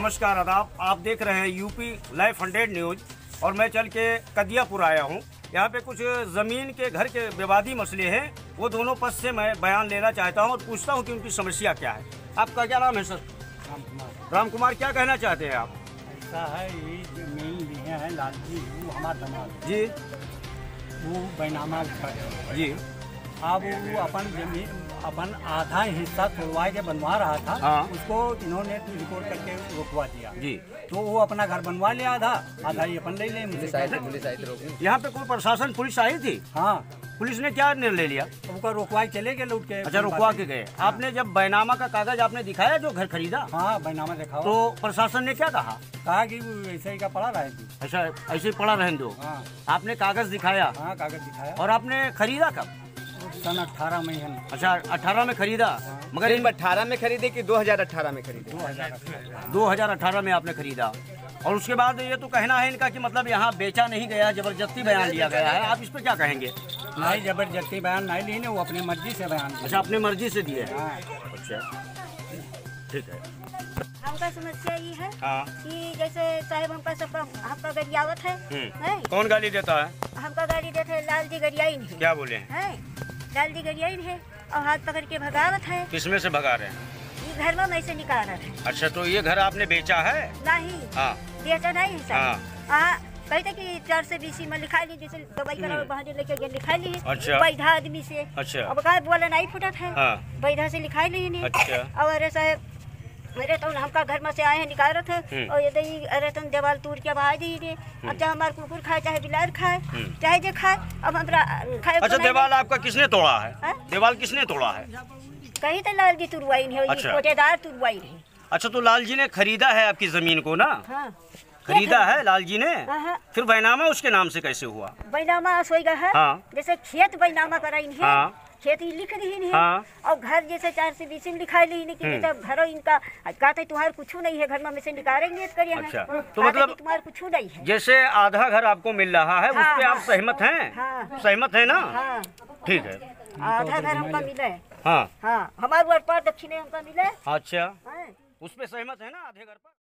नमस्कार आदाब। आप देख रहे हैं यूपी लाइव 100 न्यूज और मैं चल के कदियापुर आया हूँ। यहाँ पे कुछ ज़मीन के घर के विवादी मसले हैं, वो दोनों पक्ष से मैं बयान लेना चाहता हूँ और पूछता हूँ कि उनकी समस्या क्या है। आपका क्या नाम है सर? राम कुमार। क्या कहना चाहते हैं आप? ऐसा है, ये जमीन लिए हैं लालजी, वो हमारा दमाद जी, वो बैनामा है जी। अब वो अपन जमीन अपन आधा हिस्सा तोड़वा के बनवा रहा था। हाँ। उसको इन्होंने रिकॉर्ड करके रोकवा दिया जी। तो वो अपना घर बनवा लिया, आधा ही अपन ले ले। यहाँ पे कोई प्रशासन पुलिस आई थी? हाँ, पुलिस ने क्या निर्णय लिया? उनका रोकवा चले गए लौट के। अच्छा, रुकवा के गए। आपने जब बैनामा का कागज आपने दिखाया जो घर खरीदा? हाँ, बैनामा दिखाओ। तो प्रशासन ने क्या कहा? कहा कि वो ऐसे ही का पड़ा रहे थे। अच्छा, ऐसे ही पड़ा रहने दो। हाँ आपने कागज दिखाया? हाँ, कागज दिखाया। और आपने खरीदा कब? सन 18 में है। अच्छा, 18 में खरीदा। मगर इन 18 में खरीदे कि 2018 में खरीदे? 2018 में आपने खरीदा। और उसके बाद ये तो कहना है इनका कि मतलब यहाँ बेचा नहीं गया, जबरदस्ती बयान लिया गया है। आप इस पर क्या कहेंगे? नहीं, जबरदस्ती बयान नहीं लिए, वो अपनी मर्जी से बयान दिए। अच्छा, अपनी मर्जी से दिए हैं। हाँ। अच्छा, ठीक है। हमका समस्या ये है हाँ। कि जैसे साहब हमका गरियावत है, है? कौन गाली देता है? हमका गाड़ी देते हैं, लाल जी गरियाई नहीं क्या बोले हैं? है, लाल जी गरियाई है और हाथ पकड़ के भगावत है। किसमें से भगा रहे हैं? ये घर में से निकाल रहे हैं। अच्छा, तो ये घर आपने बेचा है? नहीं, हाँ। बेचा नहीं है हाँ। साहब। कहते कि 420 में लिखा ली, जैसे दवाई करा बाहर लेके गए लिखा ली है। अच्छा। बैधा आदमी से। अच्छा। अब कहा बोला नहीं फुटत है। हाँ। बैधा से लिखा ली नहीं। अच्छा। और ऐसा मेरे तो हमका घर में से आए हैं निकाल रहे थे और ये अरे तुम देवाल तोड़ के बहा दी रे। अब चाहे हमारे कुकुर खाए चाहे बिलार खाए चाहे जो खाए, अब हमरा खाए। अच्छा, देवाल आपका किसने तोड़ा है? हाँ? देवाल किसने तोड़ा है? कहीं तो लाल जी तुरवाई नहीं, अच्छा। कोटेदार तुरवाई नहीं। अच्छा, तो लाल जी ने खरीदा है आपकी जमीन को ना? हाँ। खरीदा है लाल जी ने। हाँ। फिर बैनामा उसके नाम से कैसे हुआ? बैनामा सोएगा है। हाँ। जैसे खेत बैनामा कराई नहीं है। हाँ। खेत ही लिख रही नहीं है। हाँ। और घर जैसे 420 में लिखा ली नहीं कि जैसे घर इनका कहते तुम्हारे कुछ नहीं है, घर में से निकालेंगे करिए। अच्छा, तो मतलब तुम्हारे कुछ नहीं है। जैसे आधा घर आपको मिल रहा है, उस हाँ, पे आप हाँ। सहमत हैं? हाँ। सहमत है ना? हाँ। ठीक है। आधा घर हमका मिला है। हाँ। हाँ, हमारे ऊपर दक्षिणे हमका मिला है। अच्छा, हाँ। उस पे सहमत है ना आधे घर पर?